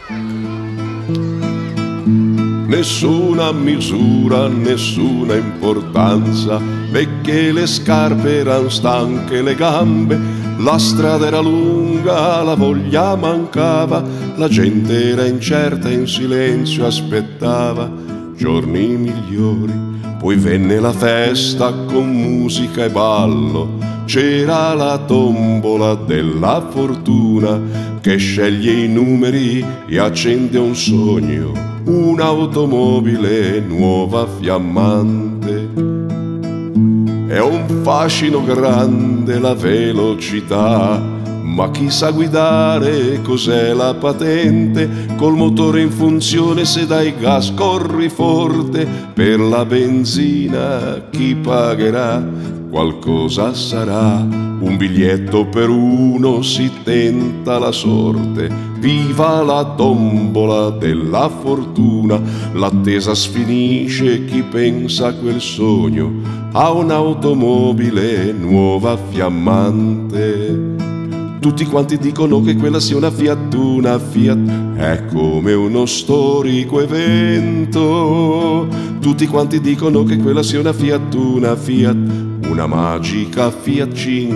Nessuna misura, nessuna importanza, perché le scarpe eran stanche le gambe, la strada era lunga, la voglia mancava, la gente era incerta, in silenzio aspettava giorni migliori. Poi venne la festa con musica e ballo, c'era la tombola della fortuna che sceglie i numeri e accende un sogno, un'automobile nuova fiammante. È un fascino grande la velocità, ma chi sa guidare cos'è la patente? Col motore in funzione, se dai gas corri forte, per la benzina chi pagherà? Qualcosa sarà, un biglietto per uno, si tenta la sorte. Viva la tombola della fortuna, l'attesa sfinisce, chi pensa a quel sogno, a un'automobile nuova fiammante. Tutti quanti dicono che quella sia una Fiat, è come uno storico evento. Tutti quanti dicono che quella sia una Fiat, una magica Fiat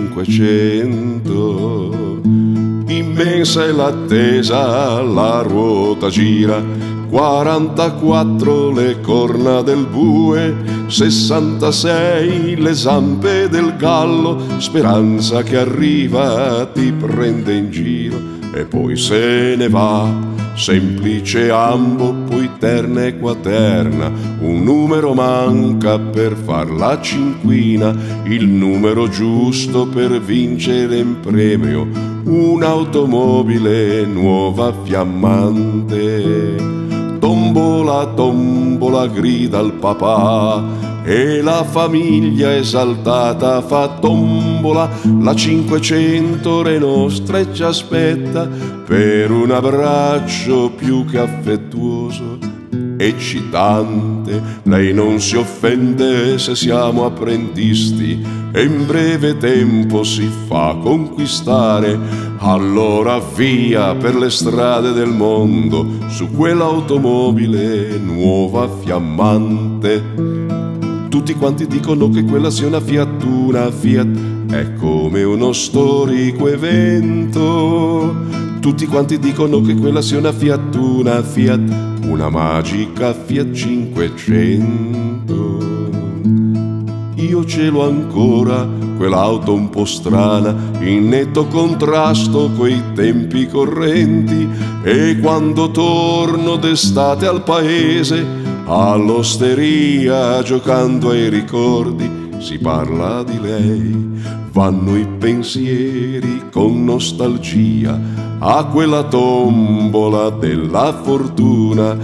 500. Immensa è l'attesa, la ruota gira, 44 le corna del bue, 66 le zampe del gallo, speranza che arriva ti prende in giro e poi se ne va, semplice ambo, poi terna e quaterna, un numero manca per far la cinquina, il numero giusto per vincere in premio un'automobile nuova fiammante. Tombola, tombola, grida il papà e la famiglia esaltata fa tombola. La 500 è nostra e ci aspetta per un abbraccio più che affettuoso, eccitante. Lei non si offende se siamo apprendisti e in breve tempo si fa conquistare. Allora via per le strade del mondo su quell'automobile nuova fiammante. Tutti quanti dicono che quella sia una Fiat, è come uno storico evento. Tutti quanti dicono che quella sia una Fiat, una magica Fiat 500. Io ce l'ho ancora, quell'auto un po' strana, in netto contrasto coi tempi correnti, e quando torno d'estate al paese, all'osteria, giocando ai ricordi, si parla di lei. Vanno i pensieri con nostalgia a quella tombola della fortuna,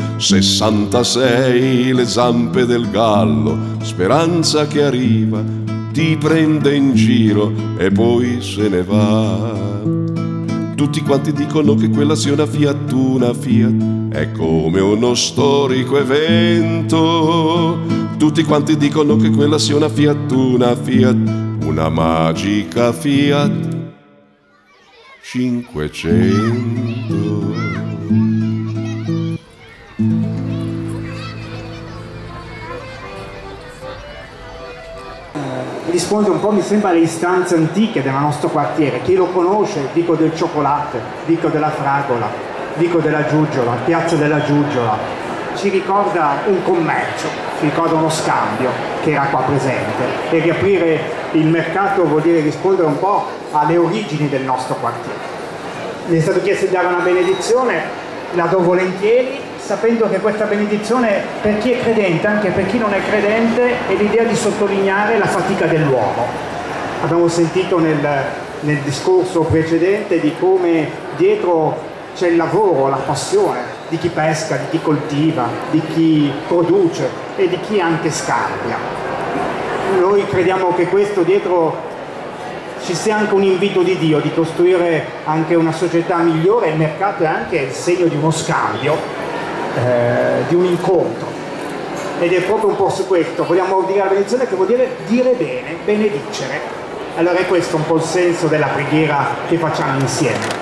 66 le zampe del gallo, speranza che arriva, ti prende in giro e poi se ne va. Tutti quanti dicono che quella sia una Fiat, è come uno storico evento. Tutti quanti dicono che quella sia una Fiat, una magica Fiat 500. Risponde un po', mi sembra, alle istanze antiche del nostro quartiere. Chi lo conosce, dico del cioccolato, dico della fragola, dico della giugiola, piazza della giugiola, ci ricorda un commercio, ci ricorda uno scambio che era qua presente, e riaprire il mercato vuol dire rispondere un po' alle origini del nostro quartiere. Mi è stato chiesto di dare una benedizione, la do volentieri, sapendo che questa benedizione, per chi è credente, anche per chi non è credente, è l'idea di sottolineare la fatica dell'uomo. Abbiamo sentito nel discorso precedente di come dietro c'è il lavoro, la passione di chi pesca, di chi coltiva, di chi produce e di chi anche scambia. Noi crediamo che questo dietro ci sia anche un invito di Dio di costruire anche una società migliore. Il mercato è anche il segno di uno scambio, di un incontro, ed è proprio un po' su questo vogliamo dire la benedizione, che vuol dire dire bene, benedicere. Allora è questo un po' il senso della preghiera che facciamo insieme.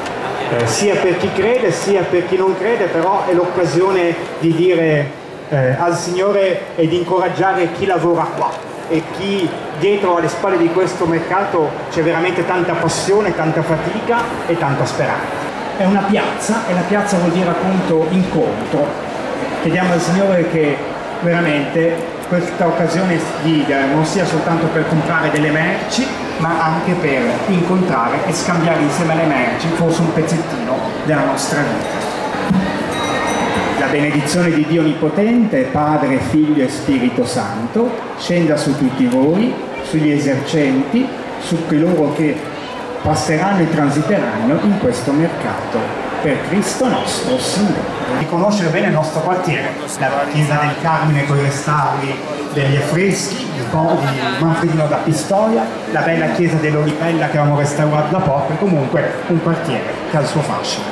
sia per chi crede sia per chi non crede, però è l'occasione di dire al Signore e di incoraggiare chi lavora qua e chi dietro alle spalle di questo mercato c'è veramente tanta passione, tanta fatica e tanta speranza. È una piazza e la piazza vuol dire appunto incontro. Chiediamo al Signore che veramente questa occasione non sia soltanto per comprare delle merci, ma anche per incontrare e scambiare insieme alle merci forse un pezzettino della nostra vita. La benedizione di Dio Onnipotente, Padre, Figlio e Spirito Santo, scenda su tutti voi, sugli esercenti, su coloro che passeranno e transiteranno in questo mercato, per Cristo nostro Signore. Di conoscere bene il nostro quartiere, la chiesa del Carmine con i restauri degli affreschi, di Manfredino da Pistoia, la bella chiesa dell'Olipella che avevamo restaurato da poco, e comunque un quartiere che ha il suo fascino.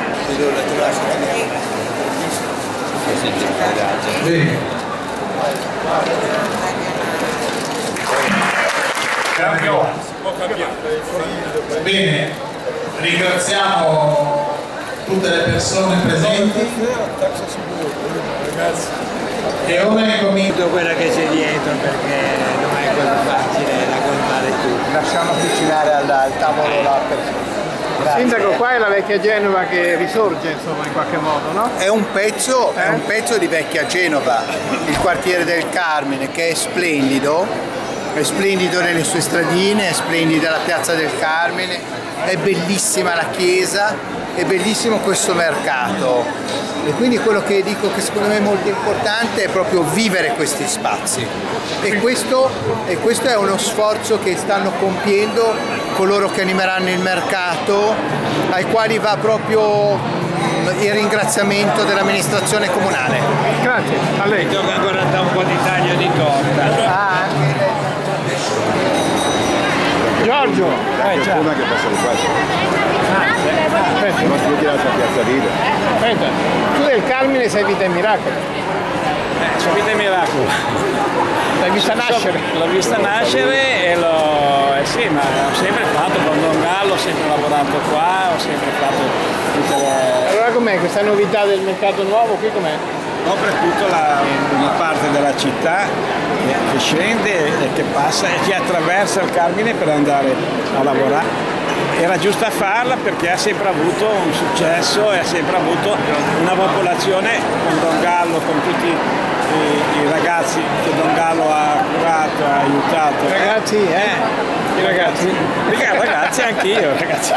Bene, ringraziamo tutte le persone presenti e ora incomincio quella che c'è dietro, perché non è così facile raccontare tutto. Lasciamo avvicinare al tavolo la persona. Grazie. Sindaco, qua è la vecchia Genova che risorge, insomma, in qualche modo, no? È un pezzo di vecchia Genova, il quartiere del Carmine, che è splendido nelle sue stradine, è splendida la piazza del Carmine, è bellissima la chiesa, è bellissimo questo mercato. E quindi quello che dico che secondo me è molto importante è proprio vivere questi spazi. E questo è uno sforzo che stanno compiendo coloro che animeranno il mercato, ai quali va proprio il ringraziamento dell'amministrazione comunale. Grazie, a lei. Tocca ancora da un po' di taglio di torta. Giorgio! C'è una che passa di qua. Aspetta, Ma si tira la piazza Ride. aspetta, tu del Carmine sei vita e miracolo. C'è vita e miracolo. L'hai vista nascere? L'ho vista nascere e sì, ma ho sempre fatto con Don Gallo, ho sempre lavorato qua, ho sempre fatto tutte le... Allora com'è questa novità del mercato nuovo? Qui com'è? Soprattutto una parte della città che scende e che passa e che attraversa il Carmine per andare a lavorare. Era giusta farla perché ha sempre avuto un successo e ha sempre avuto una popolazione con Don Gallo, con tutti i ragazzi che Don Gallo ha curato, ha aiutato. Ragazzi, I ragazzi? Ragazzi anch'io, ragazzi.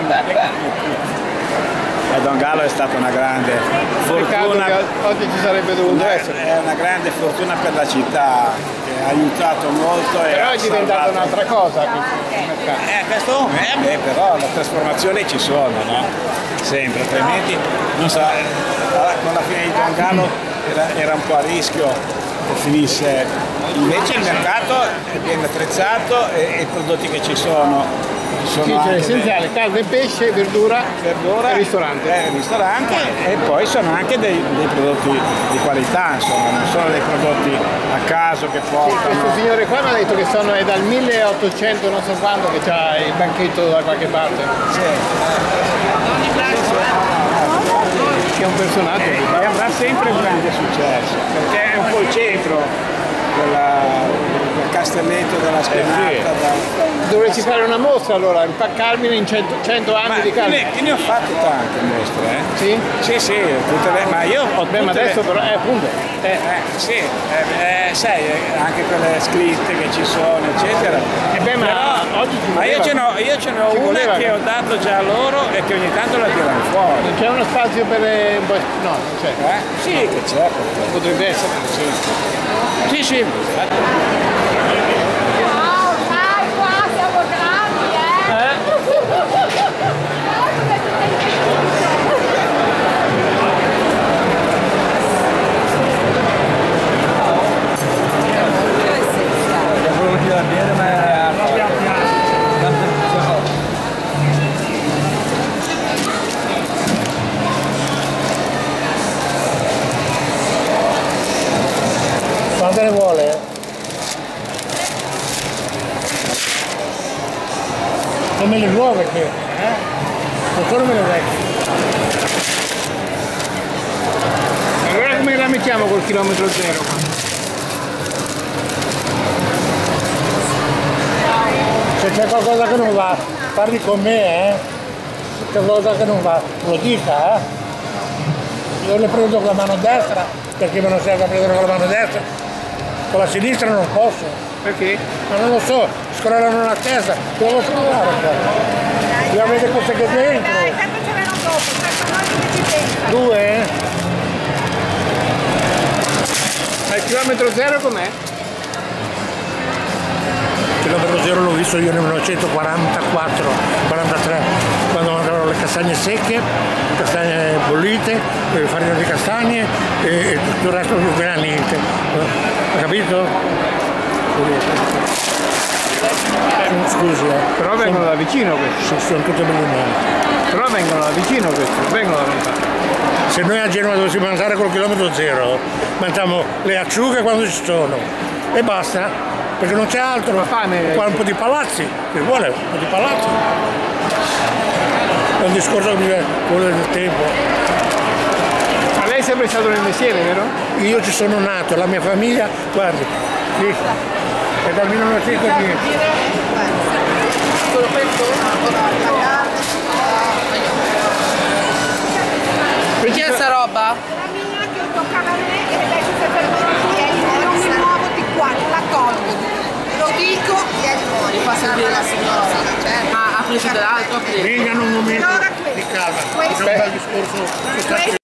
Don Gallo è stata una grande fortuna. Oggi ci sarebbe dovuto essere. È una grande fortuna per la città, che ha aiutato molto. Però è diventata un'altra cosa questo però le trasformazioni ci sono, no? Sempre, altrimenti non so, con la fine di Don Gallo era un po' a rischio che finisse. Invece il mercato è ben attrezzato e i prodotti che ci sono. Sì, c'è l'essenziale, carne, pesce, verdura e ristorante. E poi sono anche dei prodotti di qualità, insomma, non sono dei prodotti a caso che portano. Sì, questo signore qua mi ha detto che è dal 1800 non so quando che c'ha il banchetto da qualche parte. Sì. Che è un personaggio. E avrà sempre un grande successo, perché è un po' il centro del castelletto della Spianata. Dovresti fare una mostra allora, il Carmine in 100 anni di Carmine. Ne ho fatte tante mostre, Sì? Sì, tutte le, ma io ho ma adesso però, appunto. sai, anche quelle scritte che ci sono, eccetera. Oggi io ce n'ho una che ho dato già a loro e che ogni tanto la tirano fuori. Non c'è uno spazio per... no, non c'è. Sì, che c'è. Potrebbe essere. Sì. Quante ne vuole? Non me le nuove che, Ancora me le vecchie. facciamo col chilometro zero? Se c'è qualcosa che non va, parli con me, Se c'è qualcosa che non va, lo dica, Io le prendo con la mano destra, perché me non serve a prendere con la mano destra. Con la sinistra non posso. Perché? Ma non lo so, scrollano la testa, devo trovare qua. Io avete queste che dentro. Dai, tanto ce l'hanno dopo, tanto noi che ci pensa. 2? Ma il chilometro zero com'è? Il chilometro zero l'ho visto io nel 1944, 43, quando mandavano le castagne secche, castagne bollite, farina di castagne e tutto il resto non era niente. Ha capito? Scusi, Però vengono da vicino questi. Sono tutte bellinate. Però vengono da vicino questi, vengono da lontano. Se noi a Genova dovessimo andare col chilometro zero, mangiamo le acciughe quando ci sono e basta, perché non c'è altro. Qua un po' di palazzi, che vuole un po' di palazzi. È un discorso che mi vuole del tempo. Ma lei è sempre stato nel mestiere, vero? Io ci sono nato, la mia famiglia, guardi, lì, è dal 1910. Perché è sta roba? La mia che toccava a me e adesso si è fermato qui e non mi muovo di qua, non la tolgo. Lo dico e Mi fa sentire la signora. Ma ha preso dell'altro? Vengano un momento Allora di calma, questo. c'è un bel discorso che sta